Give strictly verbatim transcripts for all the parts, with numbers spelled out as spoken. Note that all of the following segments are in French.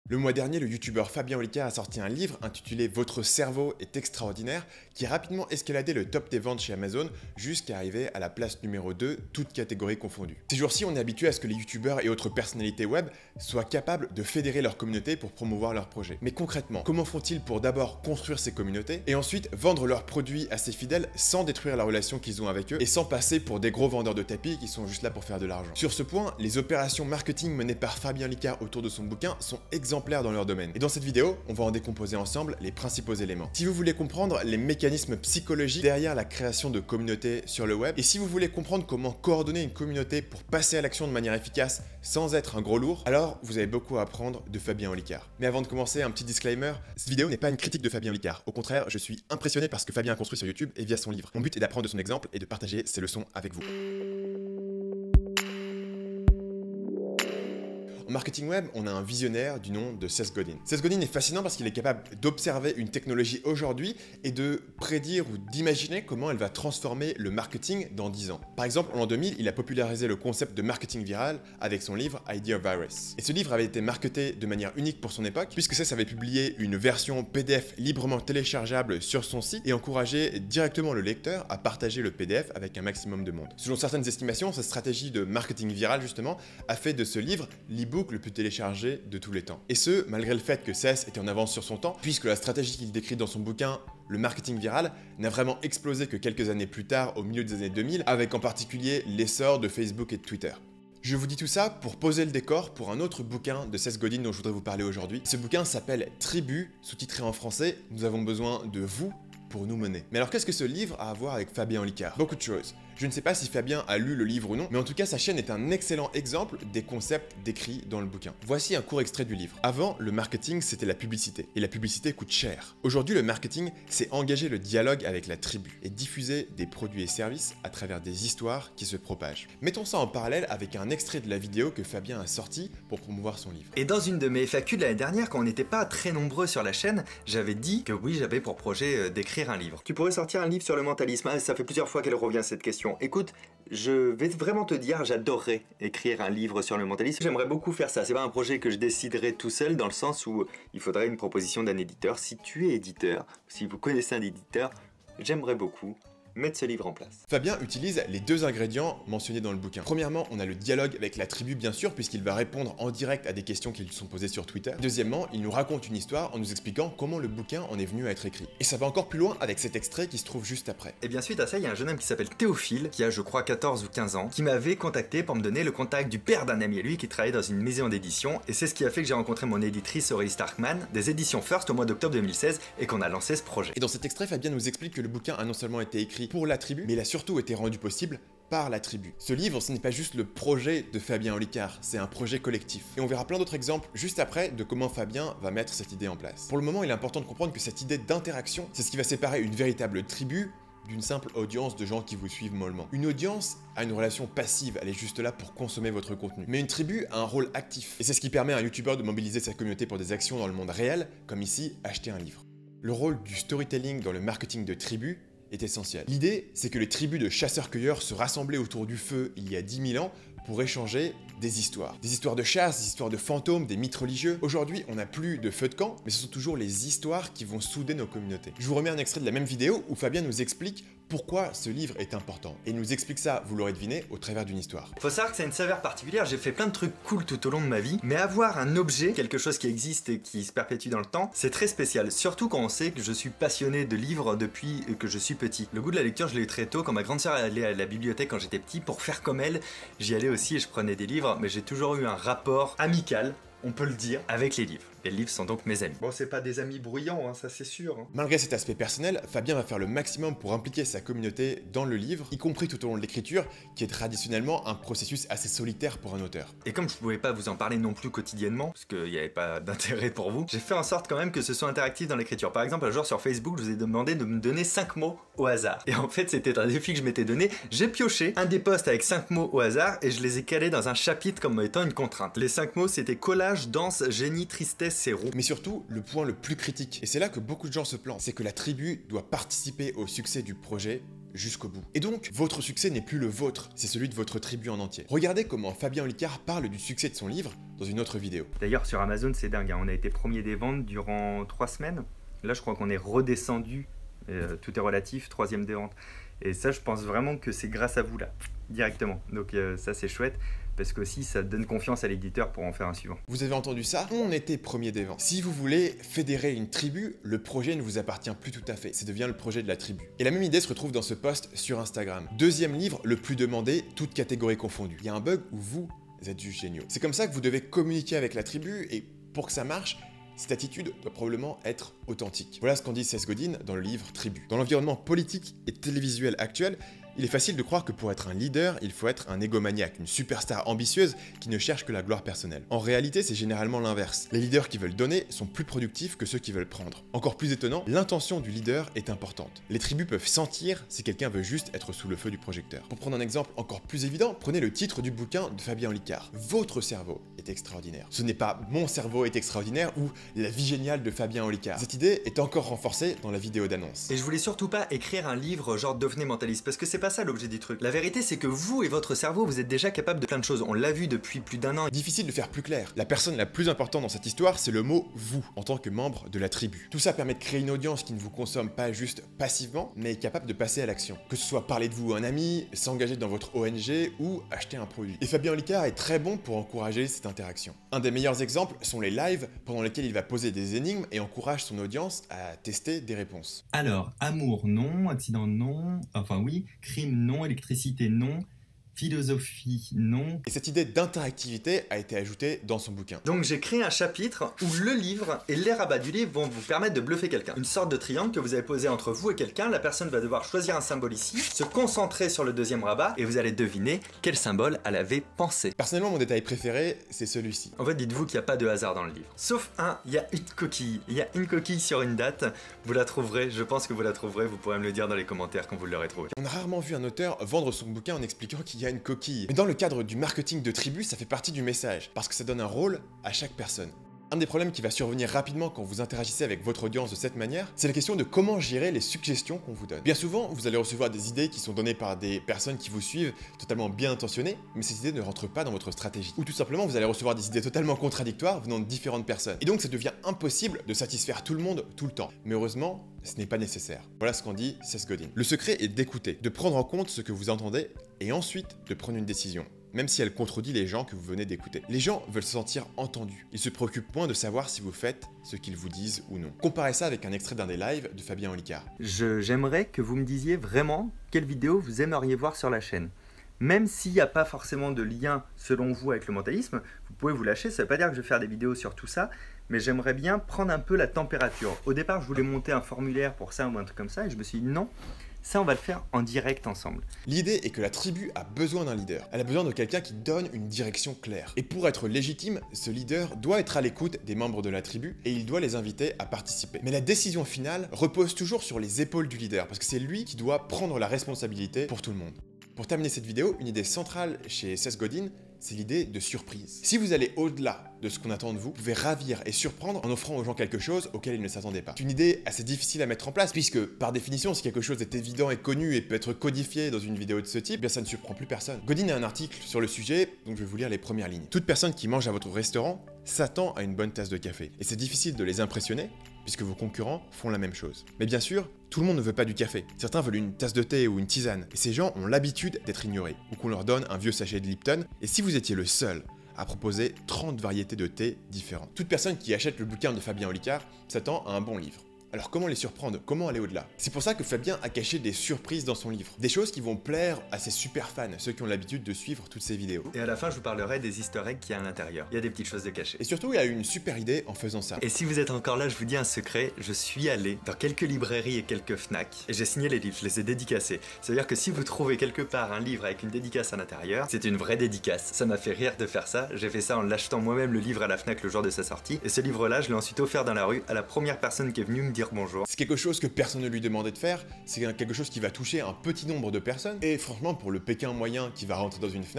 Le mois dernier, le youtubeur Fabien Olicard a sorti un livre intitulé « Votre cerveau est extraordinaire » qui a rapidement escaladé le top des ventes chez Amazon jusqu'à arriver à la place numéro deux, toutes catégories confondues. Ces jours-ci, on est habitué à ce que les youtubeurs et autres personnalités web soient capables de fédérer leur communauté pour promouvoir leurs projets. Mais concrètement, comment font-ils pour d'abord construire ces communautés et ensuite vendre leurs produits à ses fidèles sans détruire la relation qu'ils ont avec eux et sans passer pour des gros vendeurs de tapis qui sont juste là pour faire de l'argent? Sur ce point, les opérations marketing menées par Fabien Olicard autour de son bouquin sont exemplaires dans leur domaine. Et dans cette vidéo, on va en décomposer ensemble les principaux éléments. Si vous voulez comprendre les mécanismes psychologiques derrière la création de communautés sur le web, et si vous voulez comprendre comment coordonner une communauté pour passer à l'action de manière efficace sans être un gros lourd, alors vous avez beaucoup à apprendre de Fabien Olicard. Mais avant de commencer, un petit disclaimer, cette vidéo n'est pas une critique de Fabien Olicard. Au contraire, je suis impressionné par ce que Fabien a construit sur YouTube et via son livre. Mon but est d'apprendre de son exemple et de partager ses leçons avec vous. En marketing web, on a un visionnaire du nom de Seth Godin. Seth Godin est fascinant parce qu'il est capable d'observer une technologie aujourd'hui et de prédire ou d'imaginer comment elle va transformer le marketing dans dix ans. Par exemple, en l'an deux mille, il a popularisé le concept de marketing viral avec son livre Idea Virus. Et ce livre avait été marketé de manière unique pour son époque, puisque Seth avait publié une version P D F librement téléchargeable sur son site et encourageait directement le lecteur à partager le P D F avec un maximum de monde. Selon certaines estimations, cette stratégie de marketing viral justement a fait de ce livre l'e-book le plus téléchargé de tous les temps. Et ce, malgré le fait que Seth était en avance sur son temps, puisque la stratégie qu'il décrit dans son bouquin, le marketing viral, n'a vraiment explosé que quelques années plus tard, au milieu des années deux mille, avec en particulier l'essor de Facebook et de Twitter. Je vous dis tout ça pour poser le décor pour un autre bouquin de Seth Godin dont je voudrais vous parler aujourd'hui. Ce bouquin s'appelle Tribu, sous-titré en français « Nous avons besoin de vous pour nous mener ». Mais alors qu'est-ce que ce livre a à voir avec Fabien Olicard? Beaucoup de choses. Je ne sais pas si Fabien a lu le livre ou non, mais en tout cas sa chaîne est un excellent exemple des concepts décrits dans le bouquin. Voici un court extrait du livre. Avant, le marketing c'était la publicité, et la publicité coûte cher. Aujourd'hui, le marketing c'est engager le dialogue avec la tribu et diffuser des produits et services à travers des histoires qui se propagent. Mettons ça en parallèle avec un extrait de la vidéo que Fabien a sorti pour promouvoir son livre. Et dans une de mes F A Q de l'année dernière, quand on n'était pas très nombreux sur la chaîne, j'avais dit que oui, j'avais pour projet d'écrire un livre. Tu pourrais sortir un livre sur le mentalisme. Ah, ça fait plusieurs fois qu'elle revient cette question. Écoute, je vais vraiment te dire, j'adorerais écrire un livre sur le mentalisme. J'aimerais beaucoup faire ça. C'est pas un projet que je déciderai tout seul, dans le sens où il faudrait une proposition d'un éditeur. Si tu es éditeur, si vous connaissez un éditeur, j'aimerais beaucoup mettre ce livre en place. Fabien utilise les deux ingrédients mentionnés dans le bouquin. Premièrement, on a le dialogue avec la tribu bien sûr, puisqu'il va répondre en direct à des questions qui lui sont posées sur Twitter. Deuxièmement, il nous raconte une histoire en nous expliquant comment le bouquin en est venu à être écrit. Et ça va encore plus loin avec cet extrait qui se trouve juste après. Et bien suite à ça, il y a un jeune homme qui s'appelle Théophile, qui a je crois quatorze ou quinze ans, qui m'avait contacté pour me donner le contact du père d'un ami à lui qui travaillait dans une maison d'édition, et c'est ce qui a fait que j'ai rencontré mon éditrice Aurélie Starkman des éditions First au mois d'octobre deux mille seize et qu'on a lancé ce projet. Et dans cet extrait, Fabien nous explique que le bouquin a non seulement été écrit pour la tribu, mais il a surtout été rendu possible par la tribu. Ce livre, ce n'est pas juste le projet de Fabien Olicard, c'est un projet collectif. Et on verra plein d'autres exemples juste après de comment Fabien va mettre cette idée en place. Pour le moment, il est important de comprendre que cette idée d'interaction, c'est ce qui va séparer une véritable tribu d'une simple audience de gens qui vous suivent mollement. Une audience a une relation passive, elle est juste là pour consommer votre contenu. Mais une tribu a un rôle actif. Et c'est ce qui permet à un youtubeur de mobiliser sa communauté pour des actions dans le monde réel, comme ici, acheter un livre. Le rôle du storytelling dans le marketing de tribu est essentiel. L'idée, c'est que les tribus de chasseurs-cueilleurs se rassemblaient autour du feu il y a dix mille ans pour échanger des histoires. Des histoires de chasse, des histoires de fantômes, des mythes religieux. Aujourd'hui, on n'a plus de feu de camp, mais ce sont toujours les histoires qui vont souder nos communautés. Je vous remets un extrait de la même vidéo où Fabien nous explique pourquoi ce livre est important. Et il nous explique ça, vous l'aurez deviné, au travers d'une histoire. Faut savoir que c'est une saveur particulière, j'ai fait plein de trucs cool tout au long de ma vie, mais avoir un objet, quelque chose qui existe et qui se perpétue dans le temps, c'est très spécial. Surtout quand on sait que je suis passionné de livres depuis que je suis petit. Le goût de la lecture, je l'ai eu très tôt, quand ma grande sœur allait à la bibliothèque quand j'étais petit, pour faire comme elle, j'y allais aussi et je prenais des livres, mais j'ai toujours eu un rapport amical, on peut le dire, avec les livres. Les livres sont donc mes amis. Bon, c'est pas des amis bruyants, hein, ça c'est sûr. Hein. Malgré cet aspect personnel, Fabien va faire le maximum pour impliquer sa communauté dans le livre, y compris tout au long de l'écriture, qui est traditionnellement un processus assez solitaire pour un auteur. Et comme je pouvais pas vous en parler non plus quotidiennement, parce qu'il n'y avait pas d'intérêt pour vous, j'ai fait en sorte quand même que ce soit interactif dans l'écriture. Par exemple, un jour sur Facebook, je vous ai demandé de me donner cinq mots au hasard. Et en fait, c'était un défi que je m'étais donné. J'ai pioché un des posts avec cinq mots au hasard et je les ai calés dans un chapitre comme étant une contrainte. Les cinq mots, c'était collage nuage, danse, génie, tristesse et roue. Mais surtout, le point le plus critique, et c'est là que beaucoup de gens se plantent, c'est que la tribu doit participer au succès du projet jusqu'au bout. Et donc, votre succès n'est plus le vôtre, c'est celui de votre tribu en entier. Regardez comment Fabien Olicard parle du succès de son livre dans une autre vidéo. D'ailleurs, sur Amazon, c'est dingue, hein. On a été premier des ventes durant trois semaines. Là, je crois qu'on est redescendu, euh, tout est relatif, troisième des ventes. Et ça, je pense vraiment que c'est grâce à vous, là, directement. Donc euh, ça, c'est chouette. Parce qu'aussi, ça donne confiance à l'éditeur pour en faire un suivant. Vous avez entendu ça? On était premier des ventes. Si vous voulez fédérer une tribu, le projet ne vous appartient plus tout à fait. Ça devient le projet de la tribu. Et la même idée se retrouve dans ce post sur Instagram. Deuxième livre le plus demandé, toutes catégories confondues. Il y a un bug où vous êtes juste géniaux. C'est comme ça que vous devez communiquer avec la tribu et pour que ça marche, cette attitude doit probablement être authentique. Voilà ce qu'en dit Seth Godin dans le livre Tribu. Dans l'environnement politique et télévisuel actuel, il est facile de croire que pour être un leader, il faut être un égomaniaque, une superstar ambitieuse qui ne cherche que la gloire personnelle. En réalité, c'est généralement l'inverse. Les leaders qui veulent donner sont plus productifs que ceux qui veulent prendre. Encore plus étonnant, l'intention du leader est importante. Les tribus peuvent sentir si quelqu'un veut juste être sous le feu du projecteur. Pour prendre un exemple encore plus évident, prenez le titre du bouquin de Fabien Olicard. Votre cerveau est extraordinaire. Ce n'est pas mon cerveau est extraordinaire ou la vie géniale de Fabien Olicard. Cette idée est encore renforcée dans la vidéo d'annonce. Et je voulais surtout pas écrire un livre genre devenez mentaliste, parce que c'est pas ça l'objet du truc. La vérité, c'est que vous et votre cerveau, vous êtes déjà capable de plein de choses. On l'a vu depuis plus d'un an. Difficile de faire plus clair. La personne la plus importante dans cette histoire, c'est le mot vous, en tant que membre de la tribu. Tout ça permet de créer une audience qui ne vous consomme pas juste passivement, mais est capable de passer à l'action. Que ce soit parler de vous à un ami, s'engager dans votre O N G ou acheter un produit. Et Fabien Olicard est très bon pour encourager cette interaction. Un des meilleurs exemples sont les lives pendant lesquels il va poser des énigmes et encourage son audience à tester des réponses. Alors, amour non, accident non, enfin oui, crime non, électricité non, philosophie non. Et cette idée d'interactivité a été ajoutée dans son bouquin. Donc j'ai créé un chapitre où le livre et les rabats du livre vont vous permettre de bluffer quelqu'un. Une sorte de triangle que vous avez posé entre vous et quelqu'un, la personne va devoir choisir un symbole ici, se concentrer sur le deuxième rabat et vous allez deviner quel symbole elle avait pensé. Personnellement, mon détail préféré, c'est celui-ci. En fait, dites-vous qu'il n'y a pas de hasard dans le livre. Sauf un, il y a une coquille. Il y a une coquille sur une date. Vous la trouverez, je pense que vous la trouverez, vous pourrez me le dire dans les commentaires quand vous l'aurez trouvé. On a rarement vu un auteur vendre son bouquin en expliquant qu'il y a une coquille. Mais dans le cadre du marketing de tribu, ça fait partie du message, parce que ça donne un rôle à chaque personne. Un des problèmes qui va survenir rapidement quand vous interagissez avec votre audience de cette manière, c'est la question de comment gérer les suggestions qu'on vous donne. Bien souvent, vous allez recevoir des idées qui sont données par des personnes qui vous suivent, totalement bien intentionnées, mais ces idées ne rentrent pas dans votre stratégie. Ou tout simplement, vous allez recevoir des idées totalement contradictoires venant de différentes personnes. Et donc ça devient impossible de satisfaire tout le monde tout le temps. Mais heureusement, ce n'est pas nécessaire. Voilà ce qu'en dit Seth Godin. Le secret est d'écouter, de prendre en compte ce que vous entendez, et ensuite de prendre une décision. Même si elle contredit les gens que vous venez d'écouter. Les gens veulent se sentir entendus. Ils se préoccupent moins de savoir si vous faites ce qu'ils vous disent ou non. Comparez ça avec un extrait d'un des lives de Fabien Olicard. Je, j'aimerais que vous me disiez vraiment quelle vidéo vous aimeriez voir sur la chaîne. Même s'il n'y a pas forcément de lien selon vous avec le mentalisme, vous pouvez vous lâcher, ça ne veut pas dire que je vais faire des vidéos sur tout ça, mais j'aimerais bien prendre un peu la température. Au départ, je voulais monter un formulaire pour ça ou un truc comme ça, et je me suis dit non, ça on va le faire en direct ensemble. L'idée est que la tribu a besoin d'un leader. Elle a besoin de quelqu'un qui donne une direction claire. Et pour être légitime, ce leader doit être à l'écoute des membres de la tribu et il doit les inviter à participer. Mais la décision finale repose toujours sur les épaules du leader, parce que c'est lui qui doit prendre la responsabilité pour tout le monde. Pour terminer cette vidéo, une idée centrale chez Seth Godin, c'est l'idée de surprise. Si vous allez au-delà de ce qu'on attend de vous, vous pouvez ravir et surprendre en offrant aux gens quelque chose auquel ils ne s'attendaient pas. C'est une idée assez difficile à mettre en place, puisque par définition, si quelque chose est évident et connu et peut être codifié dans une vidéo de ce type, bien ça ne surprend plus personne. Godin a un article sur le sujet, donc je vais vous lire les premières lignes. Toute personne qui mange à votre restaurant s'attend à une bonne tasse de café. Et c'est difficile de les impressionner, puisque vos concurrents font la même chose. Mais bien sûr, tout le monde ne veut pas du café. Certains veulent une tasse de thé ou une tisane. Et ces gens ont l'habitude d'être ignorés, ou qu'on leur donne un vieux sachet de Lipton. Et si vous étiez le seul à proposer trente variétés de thé différentes, toute personne qui achète le bouquin de Fabien Olicard s'attend à un bon livre. Alors comment les surprendre? Comment aller au-delà? C'est pour ça que Fabien a caché des surprises dans son livre. Des choses qui vont plaire à ses super fans, ceux qui ont l'habitude de suivre toutes ses vidéos. Et à la fin, je vous parlerai des easter eggs qu'il y a à l'intérieur. Il y a des petites choses de cachées. Et surtout, il a eu une super idée en faisant ça. Et si vous êtes encore là, je vous dis un secret, je suis allé dans quelques librairies et quelques Fnac, et j'ai signé les livres, je les ai dédicacés. C'est-à-dire que si vous trouvez quelque part un livre avec une dédicace à l'intérieur, c'est une vraie dédicace. Ça m'a fait rire de faire ça, j'ai fait ça en l'achetant moi-même le livre à la Fnac le jour de sa sortie, et ce livre-là, je l'ai ensuite offert dans la rue à la première personne qui est venue me dire bonjour. C'est quelque chose que personne ne lui demandait de faire, c'est quelque chose qui va toucher un petit nombre de personnes, et franchement, pour le Pékin moyen qui va rentrer dans une Fnac,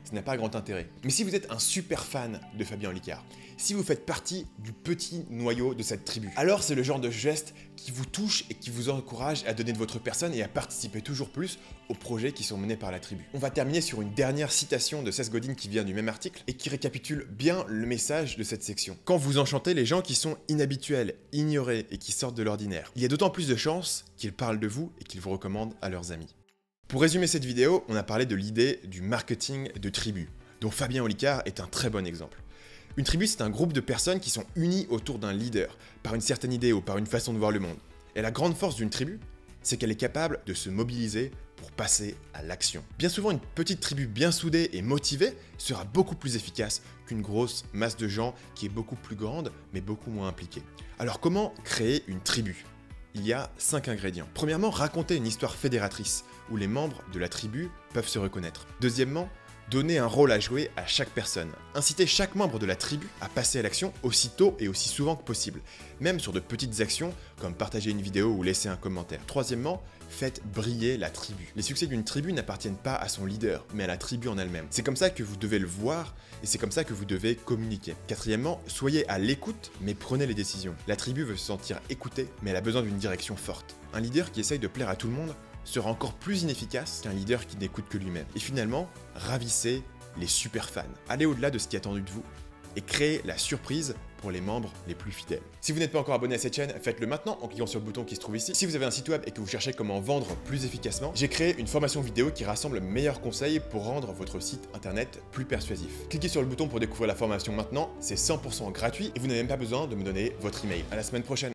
ça n'a pas grand intérêt. Mais si vous êtes un super fan de Fabien Olicard, si vous faites partie du petit noyau de cette tribu, alors c'est le genre de geste qui vous touche et qui vous encourage à donner de votre personne et à participer toujours plus aux projets qui sont menés par la tribu. On va terminer sur une dernière citation de Seth Godin qui vient du même article et qui récapitule bien le message de cette section. Quand vous enchantez les gens qui sont inhabituels, ignorés et qui sortent de l'ordinaire, il y a d'autant plus de chances qu'ils parlent de vous et qu'ils vous recommandent à leurs amis. Pour résumer cette vidéo, on a parlé de l'idée du marketing de tribu, dont Fabien Olicard est un très bon exemple. Une tribu, c'est un groupe de personnes qui sont unies autour d'un leader, par une certaine idée ou par une façon de voir le monde. Et la grande force d'une tribu, c'est qu'elle est capable de se mobiliser pour passer à l'action. Bien souvent, une petite tribu bien soudée et motivée sera beaucoup plus efficace qu'une grosse masse de gens qui est beaucoup plus grande, mais beaucoup moins impliquée. Alors comment créer une tribu ? Il y a cinq ingrédients. Premièrement, raconter une histoire fédératrice, où les membres de la tribu peuvent se reconnaître. Deuxièmement, donner un rôle à jouer à chaque personne. Inciter chaque membre de la tribu à passer à l'action aussitôt et aussi souvent que possible, même sur de petites actions comme partager une vidéo ou laisser un commentaire. Troisièmement, faites briller la tribu. Les succès d'une tribu n'appartiennent pas à son leader, mais à la tribu en elle-même. C'est comme ça que vous devez le voir et c'est comme ça que vous devez communiquer. Quatrièmement, soyez à l'écoute, mais prenez les décisions. La tribu veut se sentir écoutée, mais elle a besoin d'une direction forte. Un leader qui essaye de plaire à tout le monde sera encore plus inefficace qu'un leader qui n'écoute que lui-même. Et finalement, ravissez les super fans. Allez au-delà de ce qui est attendu de vous et créez la surprise pour les membres les plus fidèles. Si vous n'êtes pas encore abonné à cette chaîne, faites-le maintenant en cliquant sur le bouton qui se trouve ici. Si vous avez un site web et que vous cherchez comment vendre plus efficacement, j'ai créé une formation vidéo qui rassemble les meilleurs conseils pour rendre votre site internet plus persuasif. Cliquez sur le bouton pour découvrir la formation maintenant, c'est cent pour cent gratuit et vous n'avez même pas besoin de me donner votre email. À la semaine prochaine.